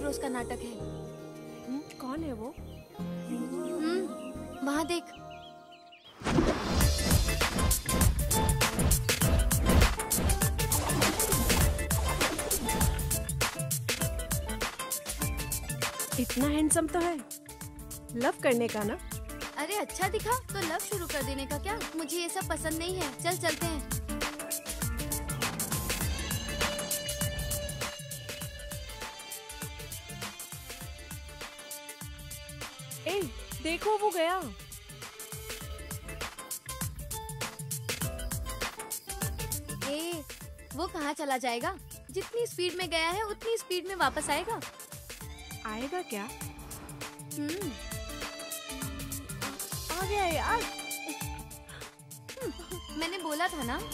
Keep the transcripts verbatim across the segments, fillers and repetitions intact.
रोज का नाटक है। हुँ? कौन है वो? हम्म, वहाँ देख। इतना हैंडसम तो है, लव करने का ना? अरे अच्छा दिखा तो लव शुरू कर देने का क्या? मुझे ये सब पसंद नहीं है, चल चलते हैं। ए, देखो वो गया। ए, वो कहाँ चला जाएगा? जितनी स्पीड में गया है उतनी स्पीड में वापस आएगा। आएगा क्या? हम्म, आ गया यार। मैंने बोला था ना।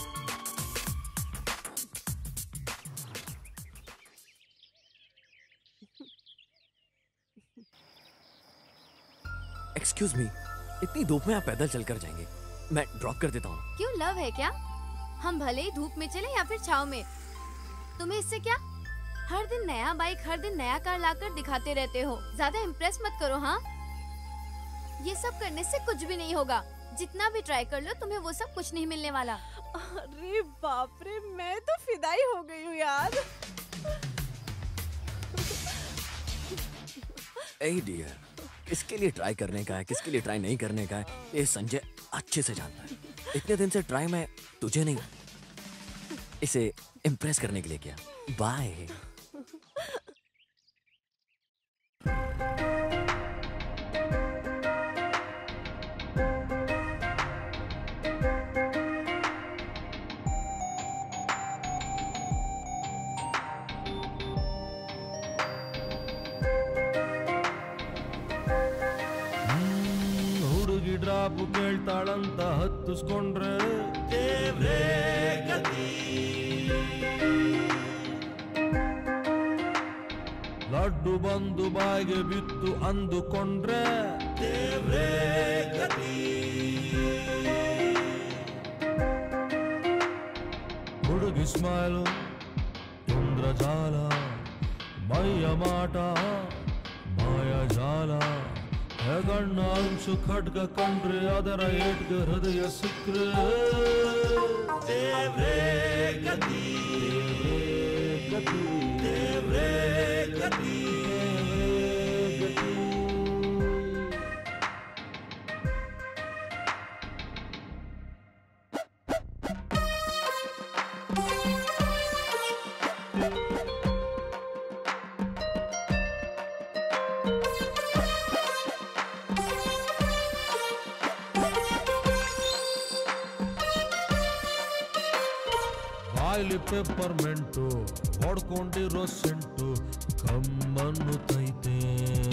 एक्सक्यूज मी, इतनी धूप में आप पैदल चलकर जाएंगे? मैं ड्रॉप कर देता हूँ। क्यों, लव है क्या? हम भले ही धूप में चले या फिर छाव में, तुम्हें इससे क्या? हर दिन नया बाइक, हर दिन नया कार लाकर दिखाते रहते हो। ज्यादा इम्प्रेस मत करो। हाँ, ये सब करने से कुछ भी नहीं होगा। जितना भी ट्राई कर लो, तुम्हें वो सब कुछ नहीं मिलने वाला। अरे बाप रे, मैं तो फिदाई हो गई हूँ यार। ए डियर, किसके लिए ट्राई करने का है, किसके लिए ट्राई नहीं करने का है, ये संजय अच्छे से जानता है। इतने दिन से ट्राई मैं तुझे नहीं, इसे इम्प्रेस करने के लिए किया। बाय। ಹುಡುಗಿ ಡ್ರಾಪ್ ಕೇಳ್ತಾಳಂತ ಹತ್ತಿಸ್ಕೊಂಡ್ರೆ ದೇವ್ರೇ ಗತಿ. ಲಡ್ಡು ಬಂದು ಬಾಯಿಗೆ ಬಿತ್ತು ಅಂದುಕೊಂಡ್ರೆ ದೇವ್ರೇ ಗತಿ. ಹುಡುಗಿ ಸ್ಮೈಲು ಇಂದ್ರಜಾಲ, ಮೈಯ ಮಾಟ ಮಾಯಾಜಾಲ. ಹೆಗಣ್ಣ ಅಂಚು ಖಡ್ಗ ಕಂಡ್ರೆ ಅದರ ಏಟ್ಗೆ ಹೃದಯ ಸಿಕ್ಕ್ರೆ ದೇವ್ರೇ ಗತಿ. ಗತಿ ದೇವ್ರೇ ಗತಿ. ಬಾಯ್ಲಿ ಪೆಪ್ಪರ್ಮೆಂಟು ಹೊಡ್ಕೊಂಡಿರೋ ಸೆಂಟು ಕಮ್ಮನ್ನುತ್ತೈತೆ,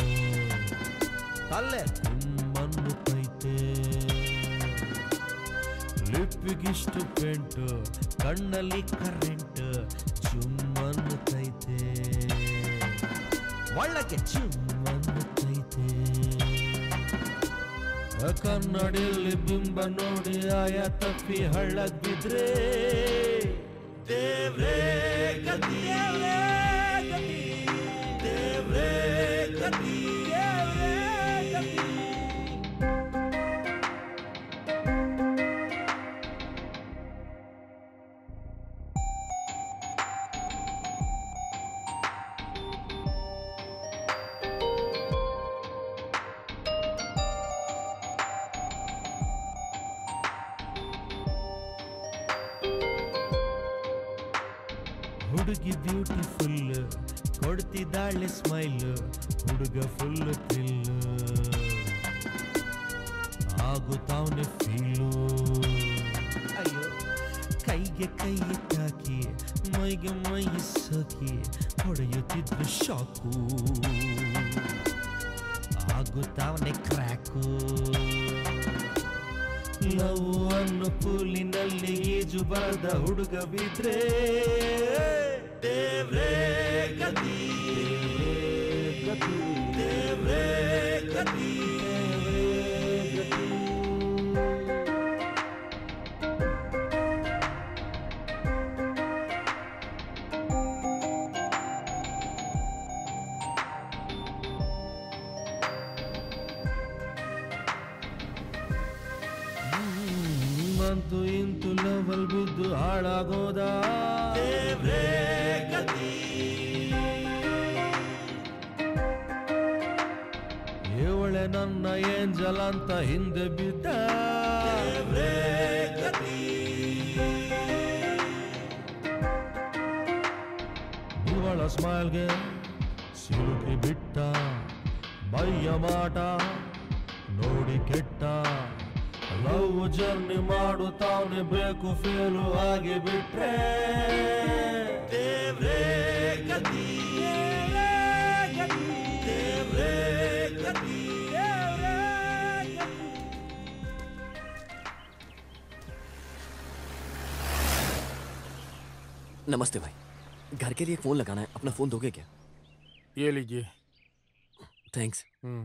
ತಲೆ ಕಮ್ಮನ್ನುತ್ತೈತೆ. ಲಿಪ್ಪಿಗಿಷ್ಟು ಪೇಂಟು, ಕಣ್ಣಲ್ಲಿ ಕರೆಂಟ್ ಚುಮ್ಮನ್ನುತ್ತೈತೆ, ಒಳ್ಳಕ್ಕೆ ಚುಮ್ಮನ್ನುತ್ತೈತೆ. ಕನ್ನಡಿಯಲ್ಲಿ ಬಿಂಬ ನೋಡಿ ಆಯ ತಪ್ಪಿ ಹಳ್ಳಕ್ ಬಿದ್ರೆ ದೇವ್ರೇ ಗತಿ. ದೇವ್ರೇ ಗತಿ. ಹುಡುಗಿ ಬ್ಯೂಟಿಫುಲ್, ಕೊಡ್ತಿದ್ದಾಳೆ ಸ್ಮೈಲ್, ಹುಡುಗ ಫುಲ್ ಥ್ರಿಲ್, ಆಗುತ್ತಾವನೆ ಫೀಲು. ಅಯ್ಯೋ ಕೈಗೆ ಕೈ ತಾಕಿ ಮೈಗೆ ಮೈ ಸೋಕಿ ಹೊಡೆಯುತ್ತಿದ್ದು ಶಾಕು, ಆಗುತ್ತಾವನೆ ಕ್ರ್ಯಾಕು. ಲವ್ ಅನ್ನು ಪೂಲಿನಲ್ಲಿ ಈಜು ಬರದ ಹುಡುಗ ಬಿದ್ರೆ ದೇವ್ರೇ ಗತಿ. ಗತಿ ದೇವ್ರೇ ಗತಿ. ಗತಿ. ಅಂತೂ ಇಂತು ಲೆವೆಲ್ ಬಿದ್ದು ಹಾಳಾಗೋದ ದೇವ್ರೇ ಗತಿ ಇವಳೆ ನನ್ನ ಏಂಜಲ್ ಅಂತ ಹಿಂದೆ ಬಿದ್ದ ದೇವ್ರೇ ಗತಿ ಇವಳ ಸ್ಮೈಲ್ಗೆ ಸಿಲುಕಿ ಬಿಟ್ಟ ಮೈಯ ಮಾಟ ನೋಡಿ ಕೆಟ್ಟ ಲವ್ ಜರ್ನಿ ಮಾಡುತ್ತಾವನೆ ಬೇಕು ಫೇಲು ಆಗಿ ಬಿಟ್ರೆ ದೇವ್ರೇ ಗತಿ ದೇವ್ರೇ ಗತಿ नमस्ते भाई, घर के लिए फोन लगाना है, अपना फोन दोगे क्या? ये लीजिए। थैंक्स। हम्म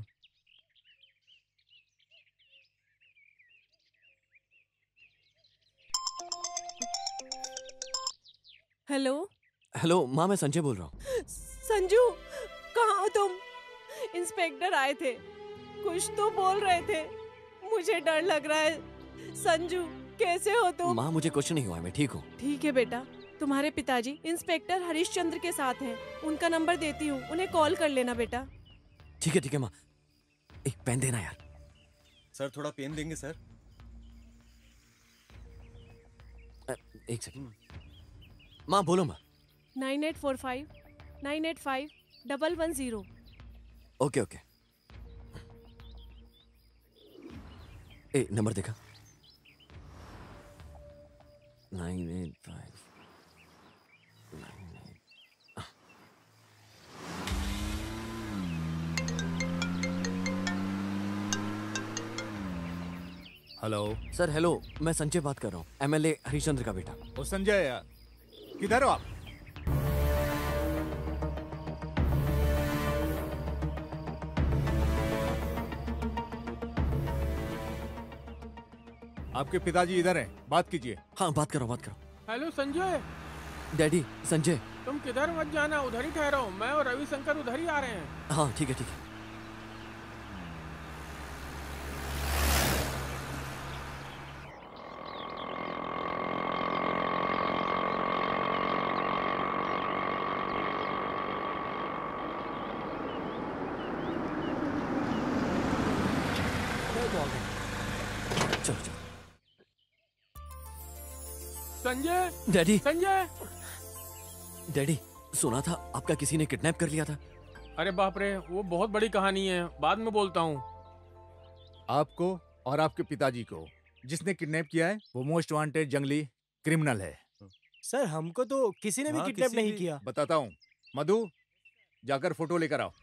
हेलो हेलो माँ, मैं संजय बोल रहा हूँ। संजू, कहाँ हो तुम? इंस्पेक्टर आए थे, कुछ तो बोल रहे थे, मुझे डर लग रहा है। संजू कैसे हो तुम? माँ मुझे कुछ नहीं हुआ है, मैं ठीक हूँ। ठीक है बेटा, तुम्हारे पिताजी इंस्पेक्टर हरिश्चंद्र के साथ हैं, उनका नंबर देती हूँ, उन्हें कॉल कर लेना बेटा। ठीक है ठीक है माँ, एक पेन देना यार। सर थोड़ा पेन देंगे सर? एक सेकंड। माँ बोलो माँ। Nine eight four five nine eight five double one zero. Okay okay. ए नंबर देखा? Nine eight five nine eight. Hello sir hello, मैं संजय बात कर रहा हूँ, एमएलए हरिश्चंद्र का बेटा। ओ संजय, किधर हो आप? आपके पिताजी इधर हैं, बात कीजिए। हाँ बात करो बात करो। हेलो संजय। डैडी संजय। तुम किधर मत जाना, उधर ही ठहरो, मैं और रविशंकर उधर ही आ रहे हैं। हाँ ठीक है ठीक है। चलो चलो। संजय। डैडी। संजय। डैडी सुना था आपका किसी ने किडनैप कर लिया था। अरे बाप रे, वो बहुत बड़ी कहानी है, बाद में बोलता हूँ। आपको और आपके पिताजी को जिसने किडनैप किया है वो मोस्ट वांटेड जंगली क्रिमिनल है। सर हमको तो किसी ने भी हाँ, किडनैप किसी नहीं भी- किया। बताता हूँ। मधु, जाकर फोटो लेकर आओ।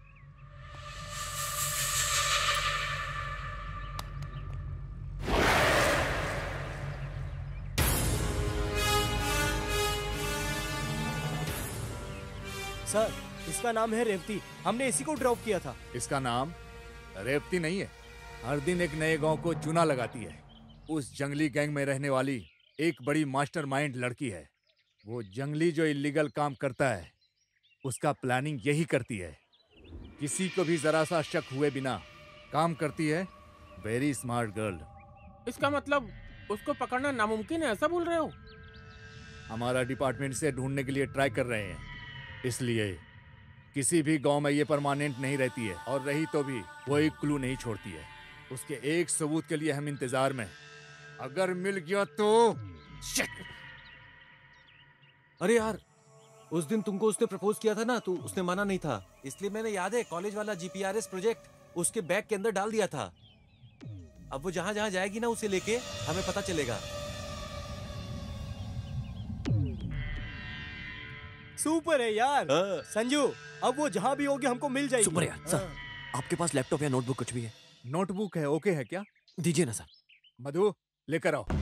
सर इसका नाम है रेवती, हमने इसी को ड्रॉप किया था। इसका नाम रेवती नहीं है, हर दिन एक नए गांव को चूना लगाती है। उस जंगली गैंग में रहने वाली एक बड़ी मास्टरमाइंड लड़की है। वो जंगली जो इलीगल काम करता है उसका प्लानिंग यही करती है। किसी को भी जरा सा शक हुए बिना काम करती है। Very smart girl. इसका मतलब उसको पकड़ना नामुमकिन है, ऐसा बोल रहे हो? हमारा डिपार्टमेंट से ढूंढने के लिए ट्राई कर रहे हैं, इसलिए किसी भी गांव में ये परमानेंट नहीं रहती है, और रही तो भी वो एक क्लू नहीं छोड़ती है। उसके एक सबूत के लिए हम इंतजार में, अगर मिल गया तो। अरे यार, उस दिन तुमको उसने प्रपोज किया था ना, तो उसने माना नहीं था, इसलिए मैंने याद है कॉलेज वाला जीपीआरएस प्रोजेक्ट उसके बैग के अंदर डाल दिया था। अब वो जहां जहां जाएगी ना, उसे लेके हमें पता चलेगा। सुपर है यार। संजू, अब वो जहां भी होगी हमको मिल जाएगी। सुपर यार। सर आपके पास लैपटॉप या नोटबुक कुछ भी है? नोटबुक है, ओके है क्या? दीजिए ना सर। मधु लेकर आओ।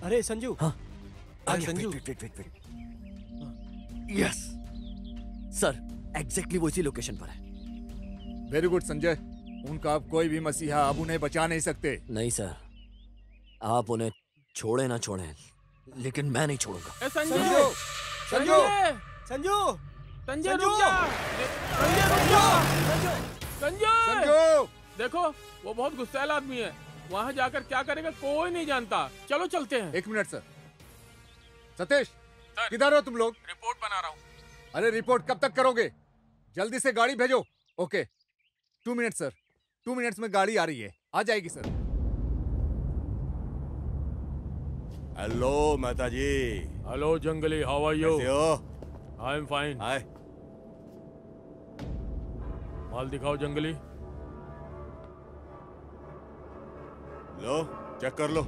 अरे संजू। हाँ अरे Sanju. Wait wait wait wait yes sir, exactly वो इसी लोकेशन पर है। वेरी गुड संजय, उनका अब कोई भी मसीहा अब उन्हें बचा नहीं सकते। नहीं सर, आप उन्हें छोड़े ना छोड़े, लेकिन मैं नहीं छोड़ूंगा। ए संजू, संजू संजय, संजू संजय संजू! रुक जा, संजय रुक जा, संजय। संजू! देखो वो बहुत गुस्सैल आदमी है, वहाँ जाकर क्या करेगा कोई नहीं जानता। चलो चलते हैं। एक मिनट सर। सतीश, किधर हो तुम लोग? रिपोर्ट बना रहा हूँ। अरे रिपोर्ट कब तक करोगे? जल्दी से गाड़ी भेजो। Okay, two minutes sir, two minutes में गाड़ी आ रही है, आ जाएगी sir. Hello Mehta ji. Hello Jungli, how are you? कैसे हो? I am fine. हाय। माल दिखाओ जंगली। लो चेक कर लो।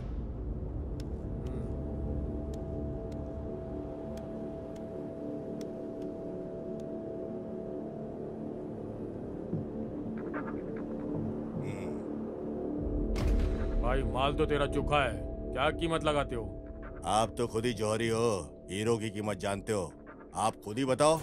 भाई माल तो तेरा चोखा है, क्या कीमत लगाते हो? आप तो खुद ही जौहरी हो, हीरो की कीमत जानते हो। आप खुद ही बताओ।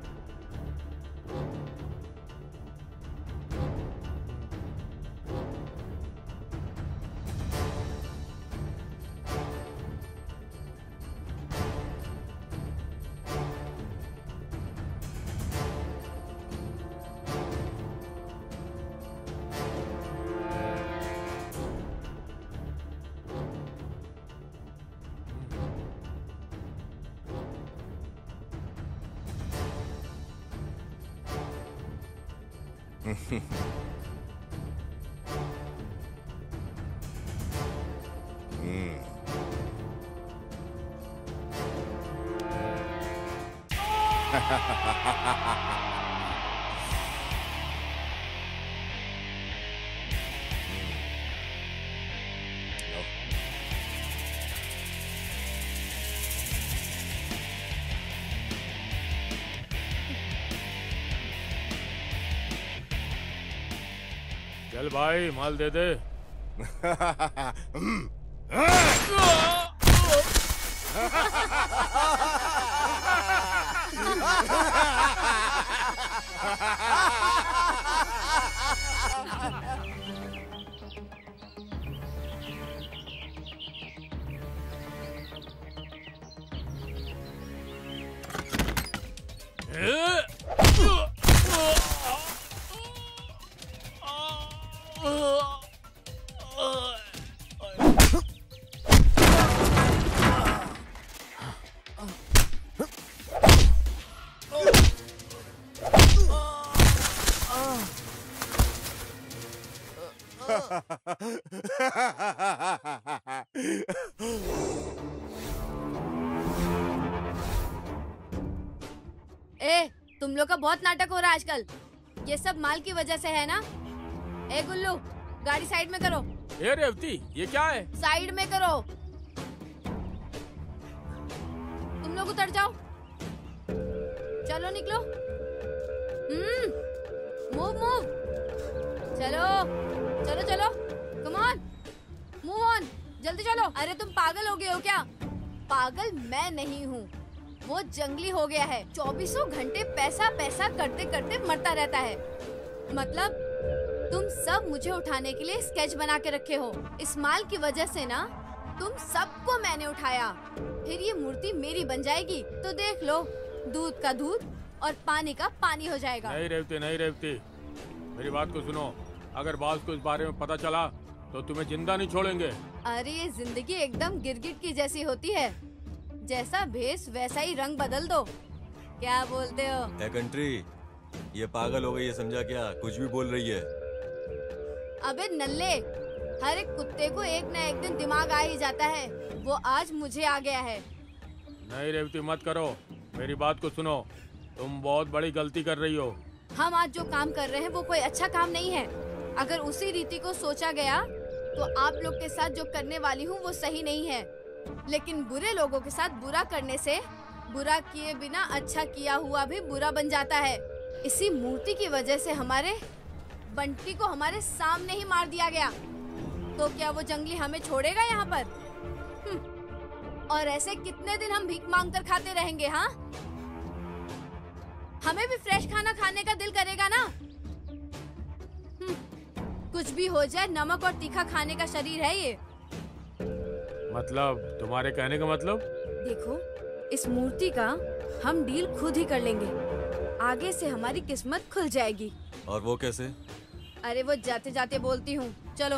चल भाई माल दे दे। ए, तुम लोग का बहुत नाटक हो रहा है आजकल। ये सब माल की वजह से है ना? ए गुल्लू, गाड़ी साइड में करो। ए रेवती, ये क्या है? साइड में करो। तुम लोग उतर जाओ। चलो निकलो। Hmm, move move. चलो चलो चलो, कम ऑन, मूव ऑन, जल्दी चलो। अरे तुम पागल हो गए हो क्या? पागल मैं नहीं हूँ, वो जंगली हो गया है। चौबीसों घंटे पैसा पैसा करते करते मरता रहता है। मतलब तुम सब मुझे उठाने के लिए स्केच बना के रखे हो। इस माल की वजह से ना तुम सबको मैंने उठाया। फिर ये मूर्ति मेरी बन जाएगी तो देख लो, दूध का दूध और पानी का पानी हो जाएगा। नहीं रेवती, नहीं रेवती, मेरी बात को सुनो। अगर बॉस को इस बारे में पता चला तो तुम्हें जिंदा नहीं छोड़ेंगे। अरे ये जिंदगी एकदम गिरगिट की जैसी होती है, जैसा भेस वैसा ही रंग बदल दो। क्या बोलते हो? ए कंट्री, ये पागल हो गई है समझा क्या? कुछ भी बोल रही है। अबे नल्ले, हर एक कुत्ते को एक न एक दिन दिमाग आ ही जाता है। वो आज मुझे आ गया है। नहीं रेवती मत करो, मेरी बात को सुनो। तुम बहुत बड़ी गलती कर रही हो। हम आज जो काम कर रहे हैं वो कोई अच्छा काम नहीं है। अगर उसी रीति को सोचा गया तो आप लोग के साथ जो करने वाली हूँ वो सही नहीं है। लेकिन बुरे लोगों के साथ बुरा करने से बुरा किए बिना अच्छा किया हुआ भी बुरा बन जाता है। इसी मूर्ति की वजह से हमारे बंटी को हमारे सामने ही मार दिया गया। तो क्या वो जंगली हमें छोड़ेगा यहाँ पर? और ऐसे कितने दिन हम भीख मांग कर खाते रहेंगे? हाँ, हमें भी फ्रेश खाना खाने का दिल करेगा ना। कुछ भी हो जाए, नमक और तीखा खाने का शरीर है ये। मतलब तुम्हारे कहने का मतलब? देखो, इस मूर्ति का हम डील खुद ही कर लेंगे। आगे से हमारी किस्मत खुल जाएगी। और वो कैसे? अरे वो जाते जाते बोलती हूँ, चलो।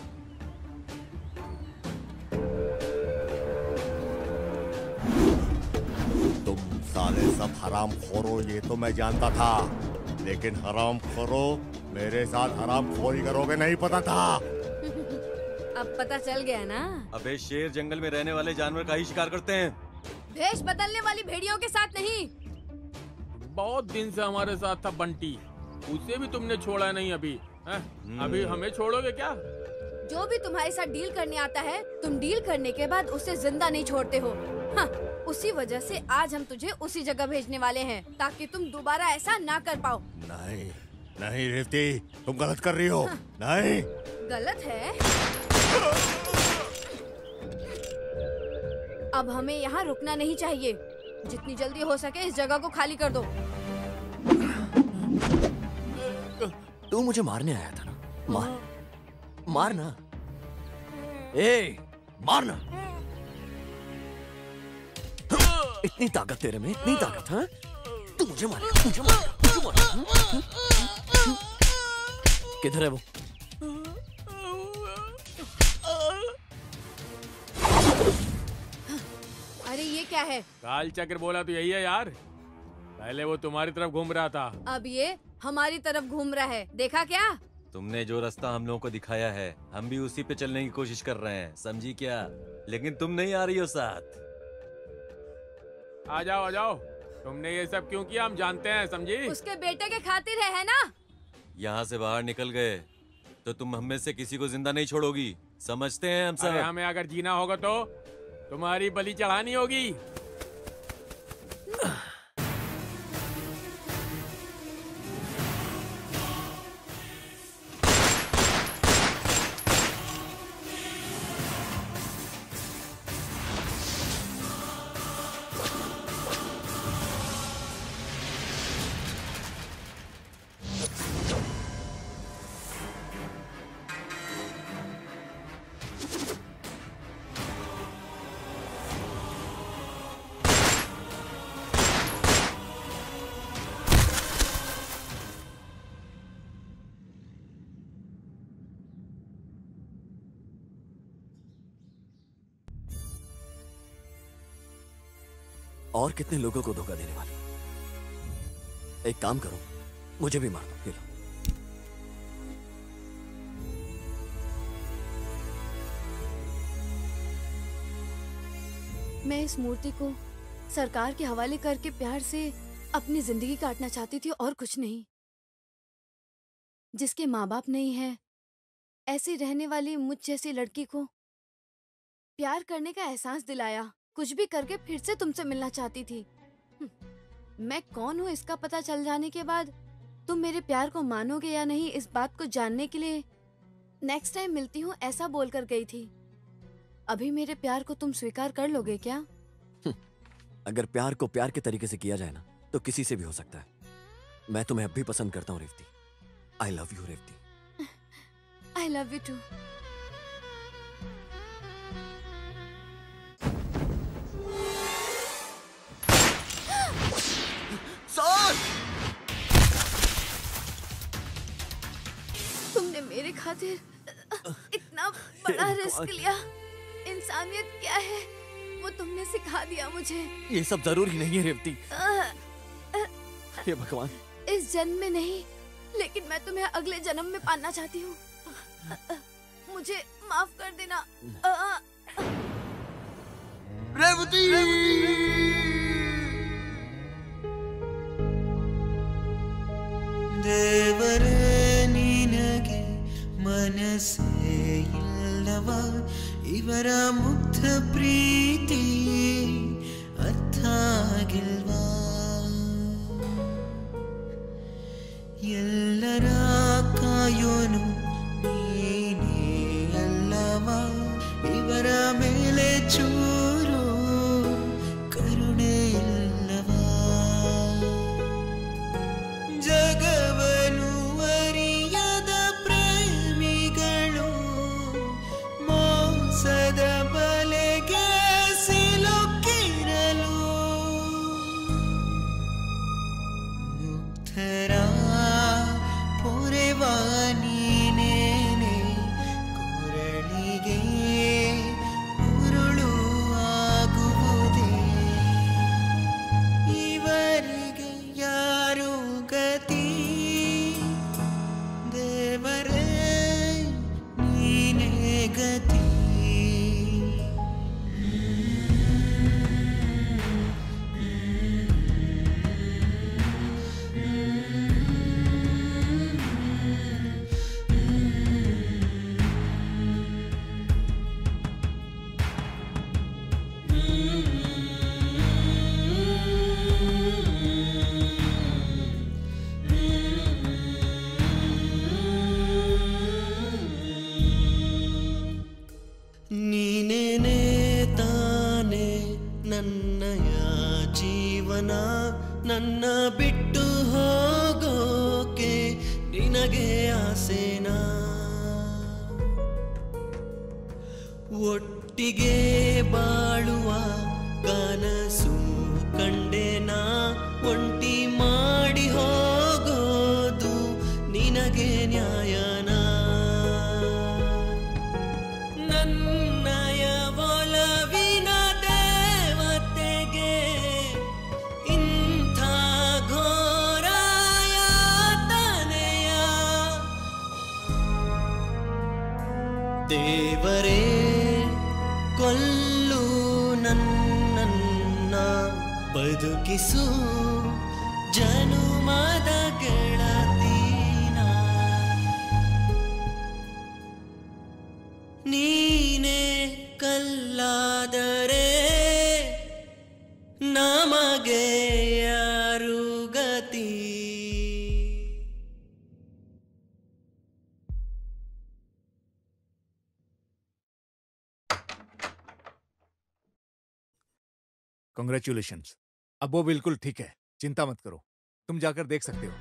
तुम साले सब हराम खोरो, ये तो मैं जानता था, लेकिन हराम खोरो मेरे साथ हराम खोरी करोगे नहीं पता था। अब पता चल गया ना। अबे शेर जंगल में रहने वाले जानवर का ही शिकार करते हैं, भेष बदलने वाली भेड़ियों के साथ नहीं। बहुत दिन से हमारे साथ था बंटी, उसे भी तुमने छोड़ा नहीं अभी। है? अभी हमें छोड़ोगे क्या? जो भी तुम्हारे साथ डील करने आता है, तुम डील करने के बाद उसे जिंदा नहीं छोड़ते हो। हाँ, उसी वजह से आज हम तुझे उसी जगह भेजने वाले हैं, ताकि तुम दोबारा ऐसा ना कर पाओ। नहीं नहीं रेवती, तुम गलत कर रही हो। हाँ। नहीं गलत है। अब हमें यहाँ रुकना नहीं चाहिए। जितनी जल्दी हो सके इस जगह को खाली कर दो। तू मुझे मारने आया था ना? मार, मारना। ए, मारना। इतनी ताकत तेरे में, इतनी ताकत? हाँ, तू मुझे मारेगा, मुझे मारेगा, मुझे मारेगा। किधर है वो? अरे ये क्या है? काल चक्र बोला तो यही है यार। पहले वो तुम्हारी तरफ घूम रहा था, अब ये हमारी तरफ घूम रहा है। देखा क्या? तुमने जो रास्ता हम लोगों को दिखाया है, हम भी उसी पे चलने की कोशिश कर रहे हैं, समझी क्या? लेकिन तुम नहीं आ रही हो साथ। आ जाओ, आ जाओ। तुमने ये सब क्यों किया हम जानते हैं, समझी? उसके बेटे के खातिर है, है ना? यहाँ से बाहर निकल गए तो तुम हम में से किसी को जिंदा नहीं छोड़ोगी, समझते हैं हम सब। अरे हमें अगर जीना होगा तो तुम्हारी बलि चढ़ानी होगी। और कितने लोगों को धोखा देने वाली? एक काम करो, मुझे भी मार दो। ये लो। मैं इस मूर्ति को सरकार के हवाले करके प्यार से अपनी जिंदगी काटना चाहती थी, और कुछ नहीं। जिसके माँ बाप नहीं है, ऐसी रहने वाली मुझ जैसी लड़की को प्यार करने का एहसास दिलाया। कुछ भी करके फिर से तुमसे मिलना चाहती थी। मैं कौन हूँ इसका पता चल जाने के बाद तुम मेरे प्यार को मानोगे या नहीं, इस बात को जानने के लिए नेक्स्ट टाइम मिलती हूँ ऐसा बोलकर गई थी। अभी मेरे प्यार को तुम स्वीकार कर लोगे क्या? अगर प्यार को प्यार के तरीके से किया जाए ना, तो किसी से भी हो सकता है। मैं तुम्हें अब भी पसंद करता हूँ Revathi. I love you Revathi. I love you too. तुमने मेरे खातिर इतना बड़ा रिस्क लिया। इंसानियत क्या है वो तुमने सिखा दिया मुझे। ये सब जरूरी नहीं है रेवती। हे भगवान, इस जन्म में नहीं, लेकिन मैं तुम्हें अगले जन्म में पाना चाहती हूँ। मुझे माफ कर देना रेवती। ದೇವರೇ ನಿನಗೆ ಮನಸ್ಸೇ ಇಲ್ಲವ ಇವರ ಮುಗ್ಧ ಪ್ರೀತಿ ಅರ್ಥ ಆಗಿಲ್ವಾ ಎಲ್ಲರ ಕಾಯೋನು ನೀನೇ ಅಲ್ಲವ ಇವರ ಮೇಲೆ ಚೂರು ಥರ ಪೊರೆವಾನೀನೇನೆ ಕೊರಳಿಗೆ ಉರುಳು ಆಗುವುದೇ ಇವರಿಗೆ ಯಾರು ಗತಿ ದೇವರೇ ನೀನೇ ಗತಿ ನೀನೇನೇ ತಾನೆ ನನ್ನಯ ಜೀವನ ನನ್ನ ಬಿಟ್ಟು ಹೋಗೋಕೆ ನಿನಗೆ ಆಸೆನಾ ಒಟ್ಟಿಗೆ ಬಾಳುವ ಕನಸು ಕಂಡೆನಾ ಒಂಟಿ ಮಾಡಿ ಹೋಗೋದು ನಿನಗೆ ನ್ಯಾಯನಾ ನನ್ನಯ ಒಲವಿನ ದೇವತೆಗೆ ಇಂಥ ಘೋರಾಯಾತನೆಯ ದೇವರೇ ಕೊಲ್ಲು ನನ್ನನ್ನ ಬದುಕಿಸು ಜನುಮದ ಗೆಳತೀನ ನೀನೇ ಕಲ್ಲಾದರೆ ನಮಗೆ ಯಾರು ಗತಿ कॉन्ग्रेचुलेशंस। अब वो बिल्कुल ठीक है, चिंता मत करो, तुम जाकर देख सकते हो।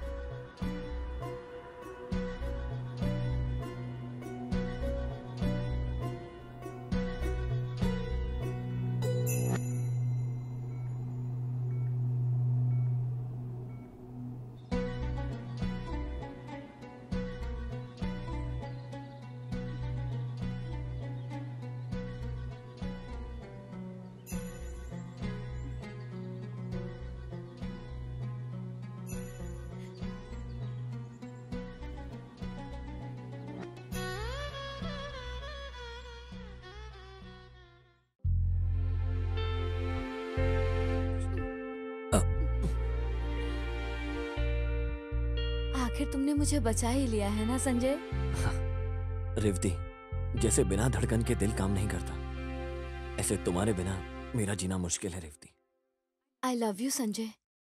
आखिर तुमने मुझे बचा ही लिया है ना संजय। रेवती, जैसे बिना धड़कन के दिल काम नहीं करता, ऐसे तुम्हारे बिना मेरा जीना मुश्किल है Revathi. I love you Sanjay.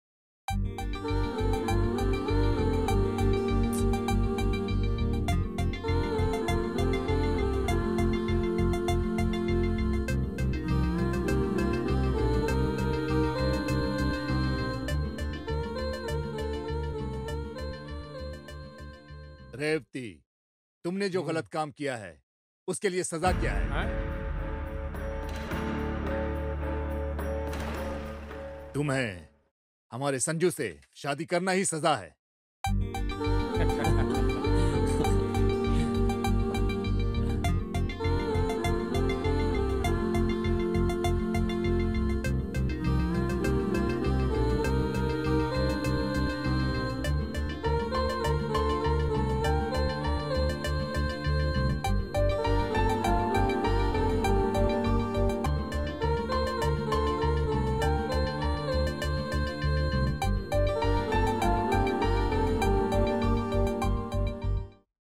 Revathi, तुमने जो गलत काम किया है उसके लिए सजा क्या है, है? तुम्हें हमारे संजू से शादी करना ही सजा है।